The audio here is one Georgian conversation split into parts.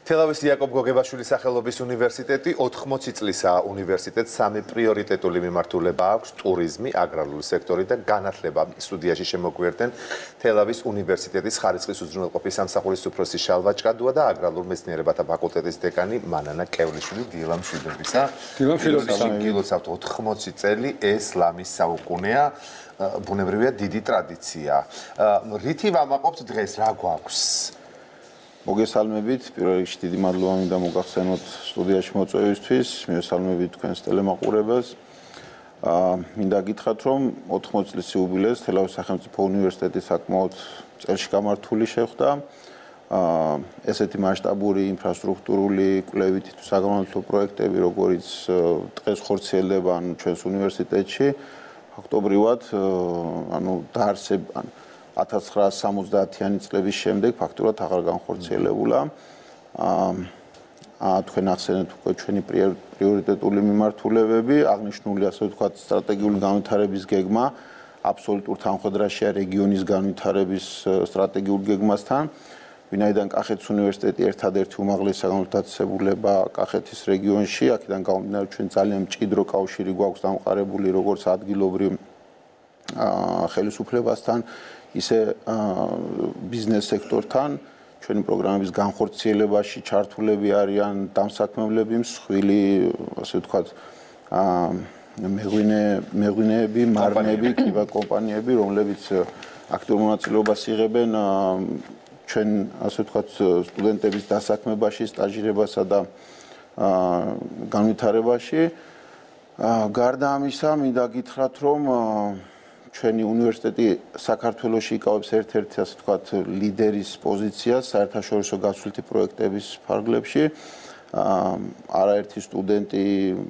თელავის იაკობ გოგებაშვილის სახელობის უნივერსიტეტი 80 წლისაა უნივერსიტეტს სამი პრიორიტეტული მიმართულება აქვს: ტურიზმი, აგრარული სექტორი და განათლება. სტუდიაში შემოგვიერთდნენ თელავის უნივერსიტეტის ხარისხის უზრუნველყოფის სამსახურის უფროსი შალვა ჭკადუა და აგრარულ მეცნიერებათა ფაკულტეტის დეკანი მანანა კევლიშვილი. დილამ მშვიდობისა. გილოცავთ 80 წელი, ეს ლამის საუკუნეა, ბუნებრივია დიდი ტრადიცია. რითი ვამაყობთ დღეს, რა გვაქვს? მოგესალმებით, პირველ რიგში დიდი მადლობა მინდა მოგახსენოთ სტუდიაში მოწვევისთვის, მივესალმებით თქვენს ტელემაყურებელს. მინდა გითხრათ, რომ 80 წლის იუბილეს თელავის სახელმწიფო უნივერსიტეტი საკმაოდ წელში გამართული შეხვდა. ესეთი მასშტაბური ინფრასტრუქტურული კვლევითი თუ საგანმანათლებლო პროექტები, როგორც დღეს ხორციელდება ჩვენს უნივერსიტეტში, ფაქტობრივად, დაარსება 1970-იანი წლების შემდეგ ფაქტურად აღარ განხორციელებულა. თქვენ ახსენეთ უკვე ჩვენი პრიორიტეტული მიმართულებები, აღნიშნული ასე ვთქვათ სტრატეგიული განვითარების გეგმა, აბსოლუტურ თანხმდრაშია რეგიონის განვითარების სტრატეგიულ გეგმასთან. ვინაიდან კახეთის უნივერსიტეტი ერთადერთი უმაღლესი საგანმანათლებლო დაწესებულება კახეთის რეგიონში, აქედან გამომდინარე ჩვენ ძალიან მჭიდრო კავშირი გვაქვს დამყარებული როგორც ადგილობრივ ხელისუფლებასთან, ისე ბიზნეს სექტორთან. ჩვენი პროგრამების განხორციელებაში ჩართულები არიან დამსაქმებლები, მსხვილი, ასე ვთქვათ, მეღვინეები, მარნები, კიბაკომპანიები, რომლებიც აქტიურ მონაწილეობას იღებენ ჩვენ, ასე ვთქვათ, სტუდენტების დასაქმებაში, სტაჟირებასა და განვითარებაში. გარდა ამისა, მინდა გითხრათ, რომ ჩვენი უნივერსიტეტი საქართველოში იკავებს ერთ-ერთ, ასე ვთქვათ, ლიდერის პოზიციას საერთაშორისო გაცვლითი პროექტების ფარგლებში. არაერთი სტუდენტი,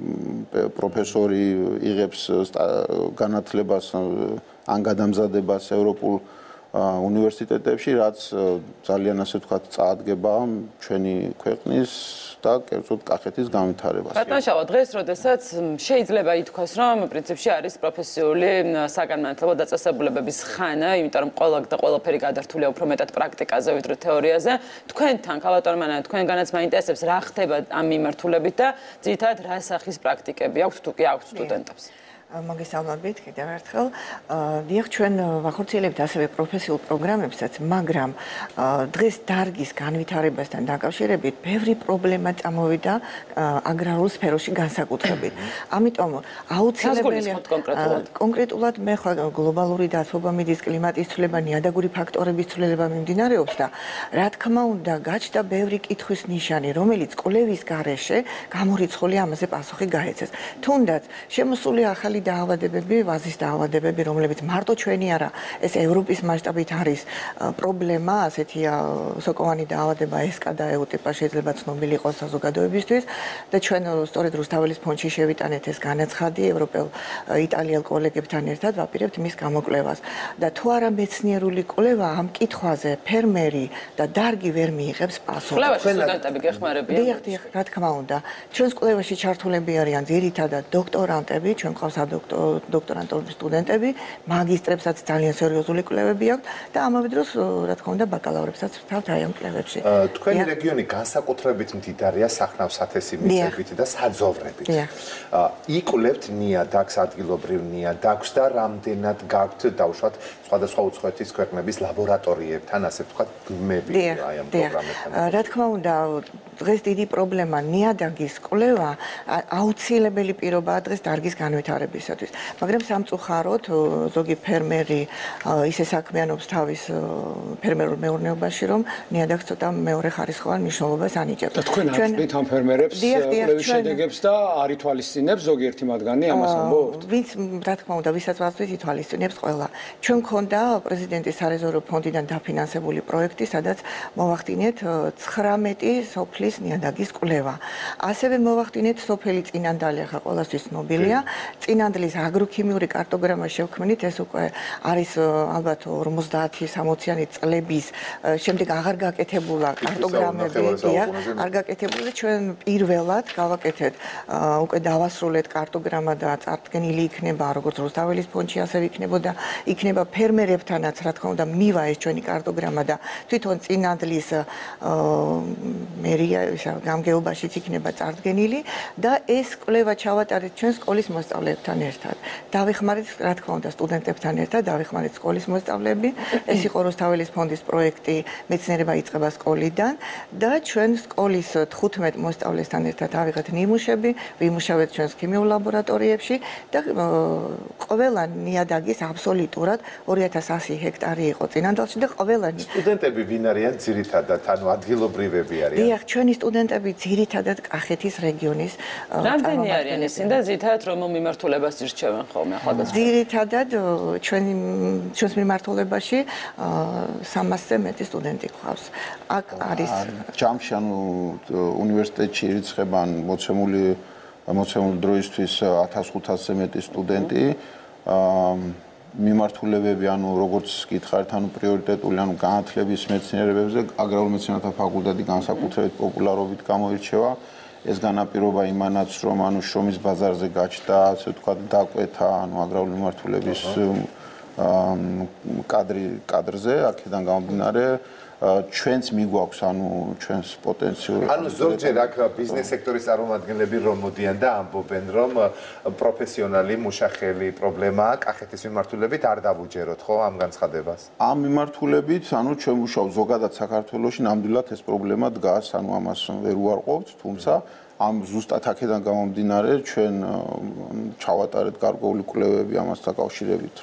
პროფესორი იღებს განათლებას ან გადამზადებას ევროპულ უნივერსიტეტებში, რაც ძალიან, ასე ვთქვათ, წაადგება ჩვენი ქვეყნის და კერძოდ კახეთის განვითარებას. ბატონ შალვა, დღეს, როდესაც შეიძლება ითქვას, რომ პრინციპში არის პროფესიული საგანმანათლებლო დაწესებულებების ხანა, იმიტომ რომ ყველაფერი გადართულია უფრო მეტად პრაქტიკაზე, ვიდრე თეორიაზე. თქვენთან, ქალბატონ მანანა, თქვენგანაც მაინტერესებს, რა ხდება ამ მიმართულებით და ძირითადად რა სახის პრაქტიკები აქვს, თუ კი აქვს სტუდენტებს? მოგესალმებით კიდევ ერთხელ. დიახ, ჩვენ ვახორციელებთ ასევე პროფესიულ პროგრამებსაც, მაგრამ დღეს დარგის განვითარებასთან დაკავშირებით ბევრი პრობლემა წამოვიდა აგრარულ სფეროში განსაკუთრებით. ამიტომ აუცილებელია კონკრეტულად მე ხო გლობალური დათბობა მიდის, კლიმატის ცვლილება, ნიადაგური ფაქტორების ცვლილება მიმდინარეობს და რა თქმა უნდა გაჩნდა ბევრი კითხვის ნიშანი, რომელიც კვლევის გარეშე გამორიცხული ამაზე პასუხი გაეცეს. თუნდაც შემოსული ახალი დაავადებები, ვაზის დაავადებები, რომლებიც მარტო ჩვენი არა, ეს ევროპის მასშტაბით არის პრობლემა, ასეთია სოკოვანი დაავადება, ესკა და ეუტიპა შეიძლება ცნობილი იყოს საზოგადოებისთვის და ჩვენ სწორედ რუსთაველის ფონდში შევიტანეთ ეს განაცხადი ევროპელ იტალიელ კოლეგებთან ერთად ვაპირებთ მის გამოკვლევას და თუ არა მეცნიერული კვლევა ამ კითხვაზე ფერმერი და დარგი ვერ მიიღებს პასუხს. კვლევაში სტუდენტები გეხმარებიან? დიახ, რა თქმა უნდა. ჩვენს კვლევაში ჩართულები არიან ძირითადად დოქტორანტები, ჩვენ ყავს დოქტორანტობის სტუდენტები, მაგისტრებსაც ძალიან სერიოზული კვლევები აქვს და ამავე დროს, რა თქმა უნდა, ბაკალავრებსაც ვთავთ აი ამ კვლევებში. თქვენი რეგიონი განსაკუთრებით მდიდარია სახნავ-სათესი მიწებით და საძოვრებით. იკვლევთ ნიადაგს, ადგილობრივ ნიადაგს და რამდენად გაქვთ დავუშვათ სხვადასხვა უცხოეთის ქვეყნების ლაბორატორიებთან, ასე ვთქვათ, გმები აი ამ პროგრამებთან. რა თქმა უნდა, დღეს დიდი პრობლემა ნიადაგის კვლევა აუცილებელი პირობაა დღეს დარგის განვითარებისათვის. მაგრამ სამწუხაროდ ზოგი ფერმერი ისე საქმიანობს თავის ფერმერულ მეურნეობაში, რომ ნიადაგს ცოტა მეორე ხარისხოვან მნიშვნელობას ანიჭებს. და თქვენ აწვდით ამ ფერმერებს კვლევის შედეგებს და არ ითვალისწინებს ზოგიერთი მათგანი ამას ამბობთ? ვინც, რა თქმა უნდა, ვისაც ვაწვდით, ითვალისწინებს ყველა. ჩვენ გქონდა პრეზიდენტის სარეზერვო ფონდიდან დაფინანსებული პროექტი, სადაც მოვახდინეთ 19 სოფლის ნიადაგის კვლევა. ასევე მოვახდინეთ სოფელი წინანდალი, ახლა ყველასთვის ცნობილია. წინანდლის აგროქიმიური კარტოგრამა შევქმნით, ეს უკვე არის ალბათ 50-60-იანი წლების შემდეგ აღარ გაკეთებულა კარტოგრამები, არ გაკეთებული და ჩვენ პირველად გავაკეთეთ, უკვე დავასრულეთ კარტოგრამა და წარდგენილი იქნება როგორც რუსთაველის ფონდში, ასევე იქნება ფერმერებთანაც, რა თქმა უნდა, მივა ეს ჩვენი კარტოგრამა და თვითონ წინანდლის მე გამგეობაშიც იქნება წარდგენილი და ეს კვლევა ჩავატარეთ ჩვენ სკოლის მოსწავლეებთან ერთად. დავიხმარეთ, რა თქმა უნდა, სტუდენტებთან ერთად, დავიხმარეთ სკოლის მოსწავლეები. ეს იყო რუსთაველის ფონდის პროექტი მეცნიერება იწყება სკოლიდან და ჩვენ სკოლის 15 მოსწავლესთან ერთად ავიღეთ ნიმუშები, ვიმუშავეთ ჩვენს ქიმიურ ლაბორატორიებში და ყველა ნიადაგის აბსოლუტურად 2100 ჰექტარი იყო წინანდალში და ყველანი სტუდენტები ვინ არიან ძირითადად, ანუ ადგილობრივები არიან? დიახ, ჩვენი სტუდენტები ძირითადად კახეთის რეგიონის რამდენი არიან ისინი და ძირითადად რომელ მიმართულებას ირჩევენ ხოლმე ახალგაზრდები? ძირითადად ჩვენს მიმართულებაში 300-ზე მეტი სტუდენტი გვყავს. აქ არის ჯამში ანუ უნივერსიტეტში ირიცხება მოცემული დროისთვის 1500-ზე მეტი სტუდენტი. მიმართულებები, ანუ როგორც გითხარით, ანუ პრიორიტეტული, ანუ განათლების მეცნიერებებზე აგრარულ მეცნიერებათა ფაკულტეტი განსაკუთრებით პოპულარობით გამოირჩევა. ეს განაპირობა იმანაც, რომ ანუ შრომის ბაზარზე გაჩნდა, ასე ვთქვათ, დაკვეთა, ანუ აგრარული მიმართულების კადრზე, აქედან გამომდინარე ჩვენც მიგვაქვს ანუ ჩვენს პოტენციურ ანუ ზოგჯერ აქ ბიზნეს სექტორის წარმომადგენლები რომ მოდიან და ამბობენ რომ პროფესიონალი მუშახელი პრობლემაა კახეთის მიმართულებით არ დავუჯეროთ ხო ამ განცხადებას ამ მიმართულებით ანუ ჩვენ მუშაობთ ზოგადად საქართველოში ნამდვილად ეს პრობლემა დგას ანუ ამას ვერ უარყოფთ თუმცა ამ ზუსტად აქედან გამომდინარე ჩვენ ჩავატარეთ გარკვეული კვლევები ამას დაკავშირებით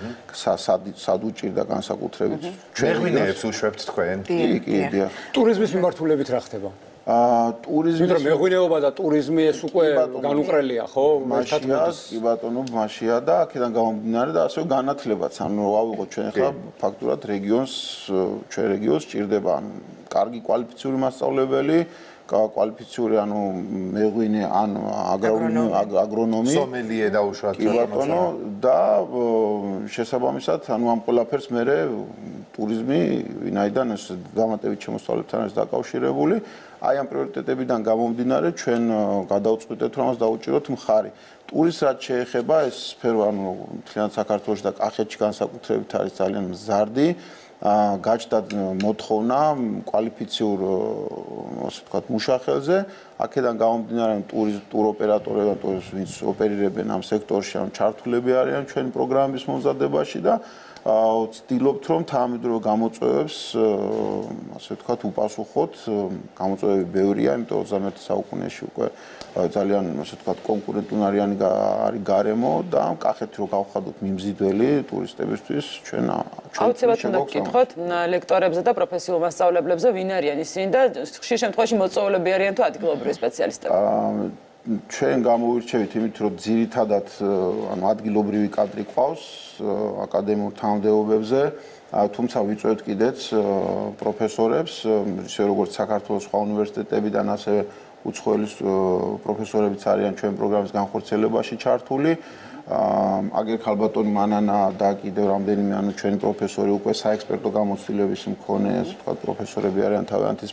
სად უჭირდა განსაკუთრებით ჩვენ მეღვინეებს უშვებთ თქვენ კი ტურიზმის მიმართულებით რა ხდება ტურიზმი მეტყვი მეღვინეობა და ტურიზმი ეს უკვე განუყრელია ხო კი ბატონო მაშია და აქედან გამომდინარე და ასევე განათლებაც ანუ ავიღოთ ჩვენ ახლა ფაქტურად ჩვენ რეგიონს ჭირდება კარგი კვალიფიციური მასწავლებელი კვალიფიციური ანუ მეღვინე ან აგრონომი სომელიე დაუშვათ ბატონო და შესაბამისად ანუ ამ ყველაფერს მე ტურიზმი ვინაიდან ეს დამატებით შემოსავლებთან არის დაკავშირებული აი ამ პრიორიტეტებიდან გამომდინარე ჩვენ გადავწყვიტეთ რომ ამას დაუჭიროთ მხარი ტურიზმს რაც შეეხება ეს სფერო ანუ მთლიანად საქართველოში და კახეთში განსაკუთრებით არის ძალიან მზარდი გაჩნდა მოთხოვნა კვალიფიციურ ასე ვთქვათ მუშახელზე აქედან გამომდინარე ტუროპერატორები და ვინც ოპერირებენ ამ სექტორში ან ჩართულები არიან ჩვენი პროგრამის მომზადებაში და ვცდილობთ რომ თანამედროვე გამოწვევებს ასე ვთქვათ უპასუხოთ გამოწვევები ბევრია იმიტომ 21 საუკუნეში უკვე ძალიან ასე ვთქვათ კონკურენტუნარიანი არის გარემო და კახეთი რო გავხადოთ მიმზიდველი ტურისტებისთვის ჩვენ აუცილებლად უნდა გკითხოთ ლექტორებზე და პროფესიულ მასწავლებლებზე ვინ არიან ისინი და ხშირ შემთხვევაში მოწვეულები არიან თუ ადგილობრივი სპეციალისტები ჩვენ გამოვირჩევით იმით რომ ძირითადად ანუ ადგილობრივი კადრი ყავს აკადემიურ თანამდებობებზე თუმცა ვიწვევთ კიდეც პროფესორებს ისე როგორც საქართველოს სხვა უნივერსიტეტებიდან ასევე უცხოელი პროფესორებიც არიან ჩვენ პროგრამის განხორციელებაში ჩართული აგერ ხალბატონი მანანა და კიდევ რამდენიმე ანუ ჩვენი პროფესორი უკვე საექსპერტო გამოცდილების მქონე ასე ვთქვათ პროფესორები არიან თავიანთი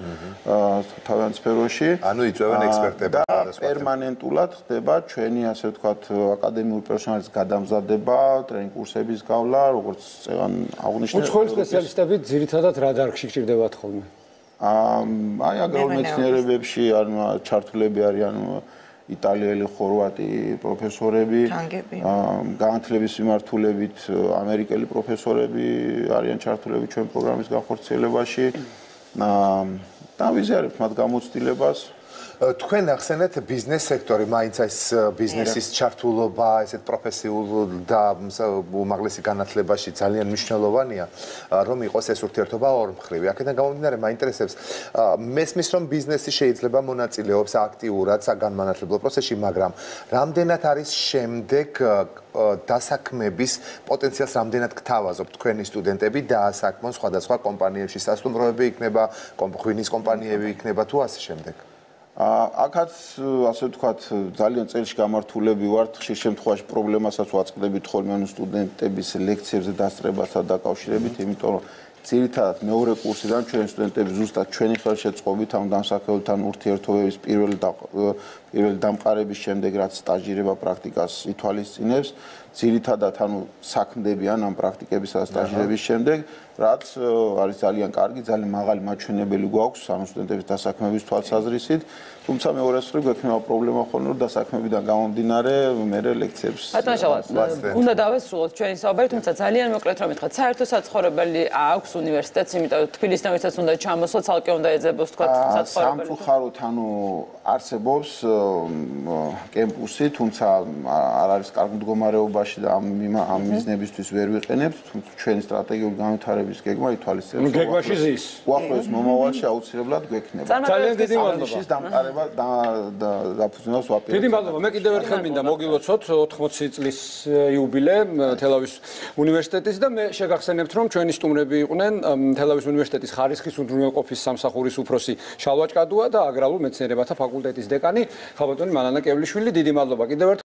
სფეროში ანუ იწვევენ ექსპერტები და პერმანენტულად ხდება ჩვენი ასე ვთქვათ აკადემიური პერსონალის გადამზადება ტრენინგ კურსების გავლა როგორც წევან აღნიშნეთ უცხოელი სპეციალისტები ძირითადად რა დარგში გჭირდებათ ხოლმე აი აგრარულ მეცნიერებებში ანუ ჩართულები არიან იტალიელი, ხორვატი პროფესორები, განათლების მიმართულებით ამერიკელი პროფესორები არიან ჩართულები ჩვენ პროგრამის განხორციელებაში. და ვიზიარებთ მათ გამოცდილებას. თქვენ ახსენეთ ბიზნეს სექტორი, მაინც ეს ბიზნესის ჩართულობა, ესეთ პროფესიულ და უმაღლესი განათლებაში ძალიან მნიშვნელოვანია, რომ იყოს ეს ურთიერთობა ორმხრივი. აქედან გამომდინარე, მაინტერესებს, მესმის რომ ბიზნესი შეიძლება მონაწილეობს აქტიურად საგანმანათლებლო პროცესში, მაგრამ რამდენად არის შემდეგ დასაქმების პოტენციალს რამდენად გთავაზობთ თქვენი სტუდენტები დაასაქმონ სხვადასხვა კომპანიებში, სასტუმროები იქნება, ღვინის კომპანიები იქნება თუ ასე შემდეგ. აქაც ასე ვთქვათ ძალიან წელში გამართულები ვართ ხშირ შემთხვევაში პრობლემასაც ვაწყდებით ხოლმე ანუ სტუდენტების ლექციებზე დასწრებასთან დაკავშირებით იმიტომ რომ ძირითადად მეორე კურსიდან ჩვენი სტუდენტები ზუსტად ჩვენი ხელშეწყობით ამ დამსახურებთან ურთიერთობების პირველი დამყარების შემდეგ რაც სტაჟირება პრაქტიკას ითვალისწინებს ძირითადად საქმდებიან ამ პრაქტიკებისა და სტაჟირების შემდეგ რაც არის ძალიან კარგი, ძალიან მაღალი მაჩვენებელი გვაქვს სტუდენტების დასაქმების თვალსაზრისით, თუმცა მეორე მხრივ გვექნება პრობლემა ხოლმე რომ დასაქმებიდან გამომდინარე მე ლექციებს უნდა დავესრულოთ ჩვენი საუბარი, თუმცა ძალიან მოკლედ რომ მითხრათ, საერთო საცხოვრებელი აქვს უნივერსიტეტს, იმიტომ რომ თბილისიდან ვისაც უნდა ჩამოსვლა, ცალკე უნდა ეძებოს თქვა საცხოვრებელი. სამწუხაროდ არსებობს კემპუსი, თუმცა არ არის კარგ მდგომარეობაში და ამ მიზნებისთვის ვერ ვიყენებთ, თუმცა ჩვენი სტრატეგიული განვითარების გეგმა ითვალისწინებს. გეგმაში ზის. უახლოეს მომავალში აუცილებლად გვექნება. ძალიან დიდი მადლობა. დამყარება დაფუძნებას ვაპირებთ. დიდი მადლობა. მე კიდევ ერთხელ მინდა მოგილოცოთ 80 წლის იუბილე თელავის უნივერსიტეტის და მე შეგახსენებთ რომ ჩვენი სტუმრები იყვნენ თელავის უნივერსიტეტის ხარისხის უზრუნველყოფის სამსახურის უფროსი შალვა ჭკადუა და აგრარულ მეცნიერებათა ფაკულტეტის დეკანი ხალბატონი მალანა კევლიშვილი. დიდი მადლობა კიდევ ერთხელ